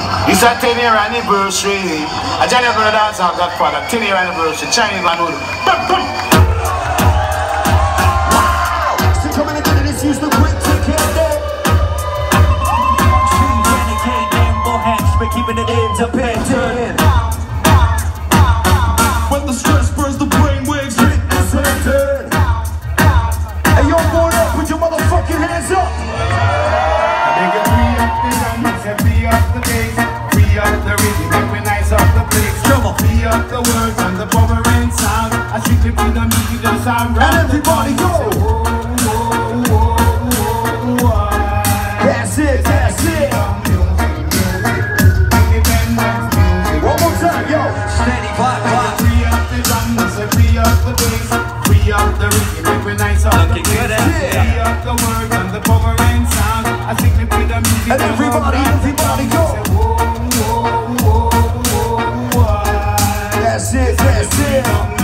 It's a 10-year anniversary. I just never dance our Godfather. 10-year anniversary. Chinese man would. So coming into this, use the quick ticket. We're keeping it independent. When the stress burns the brain waves, hit the center. Hey, y'all going up, put your motherfucking hands up. I think it's free up the numbers and free up the bass. Free up the rhythm and we nice up the place. Come on. Free up the words and the power and sound. I strictly feel the music just sound right. And everybody go. That's it, that's it. Steady clap, clap. Free up the drums and free up the bass. Free up the rhythm and we nice up the place. Free up the words and the power and sound. I strictly feel the music. And everybody go. That's it, that's it.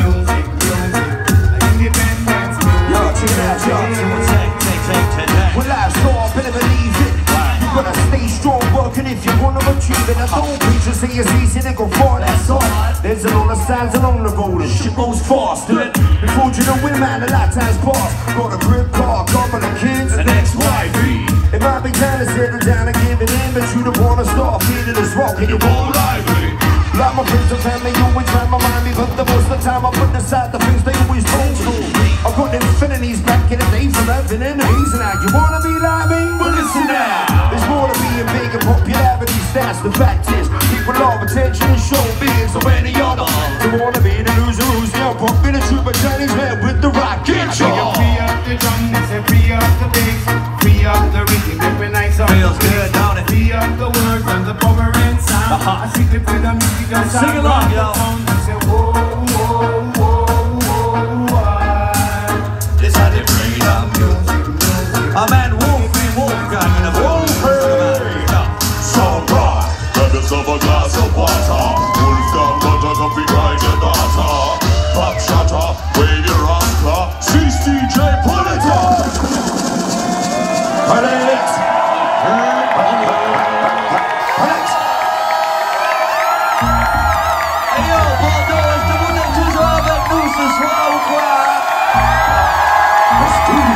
Yo, check it out, y'all. Well, life's hard, better believe it. You gotta stay strong, working if you wanna achieve it. I don't preach and say it's easy, then go far, that's all. There's a lot of signs along the road, and shit moves fast. Before you know it, man, a lifetime's passed. Got a grip car, couple of kids, an ex-wifey. It might be time to settle down and give it in, but you don't wanna start feeling this rock in your More lively. Like my friends and family always try to remind me, but the most of the time I put aside the things they always told me. I got infinities back in the day from having enemies, and now you wanna be like me? Well, listen now. There's more to being big and popularity stats. The fact is, people love attention and showbiz. So any other to wanna be the loser who's the unpopular trooper Chinese man with the rocket jaw. Free up the drums and free up the bass. Free up the rhythm and we nice up. Feels good, don't it? Free up the words and the power and sound. I see the feel the music and sound. Sing along, y'all. Say whoa, whoa, whoa, whoa. This how they bring down music. A man Wolfie Wolfgang in a So bright, brothers of a glass of water. Wolfgang got a coffee by the daughter. Pop shutter, wave your anchor. Cease DJ, pull it up. Pull it. Hey yo, Bordeaux, est-ce que vous êtes toujours avec nous ce soir ou quoi? Let's do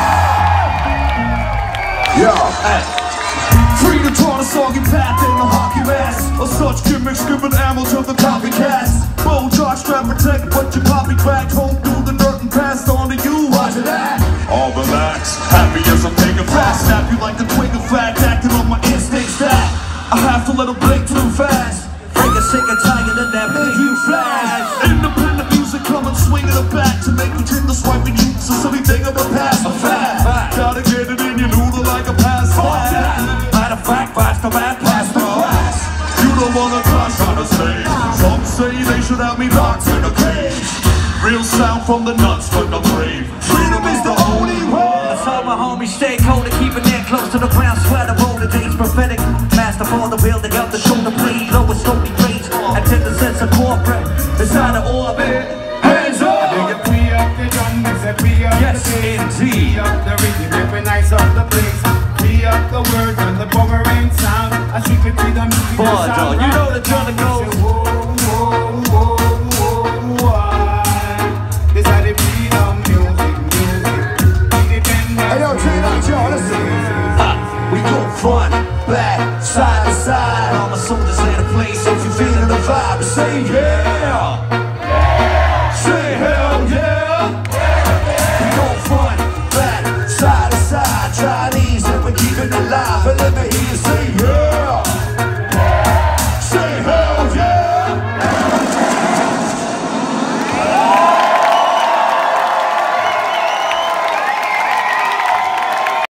this. Yo, hey. Free to draw the soggy path in the hockey mask. Or such gimmicks giving ammo to the copycats. Bow charge, strap protect, but your poppy crack. Home through the dirt and passed on to you. Roger that. All relax, happy as I'm taking Fast fast. snap you like the twig of fact, acting on my instincts that I have to let them blink too fast. Break a sick and tired of that Make you flash. Independent music coming swinging it back to make you tend to swiping you. So silly thing of a pass a fact. Gotta get it in your noodle like a pass. Matter of fact, pass the bad pass the Pass. You don't wanna crash on the stage. Some say they should have me locked in a cage. Real sound from the nuts for the brave. Freedom is the only way. I saw my homies stay cold and keep it near close to the ground. Sweat of all the days prophetic. Master for the building up the shoulder blade. Lowest slowly rage. Antithesis of corporate. Inside the orbit. Hands up. Free up the drums and free up Yes, the bass. indeed. Free up the rhythm and we nice up the place. Free up the words and the power and sound. I see the free the music. Bordeaux, you know the drill goes. This how they freedom music. Hey yo, check it out, y'all. Listen. We go front, back, side to side. All my soldiers in a place. If you feeling the vibe, say yeah. Say hell yeah.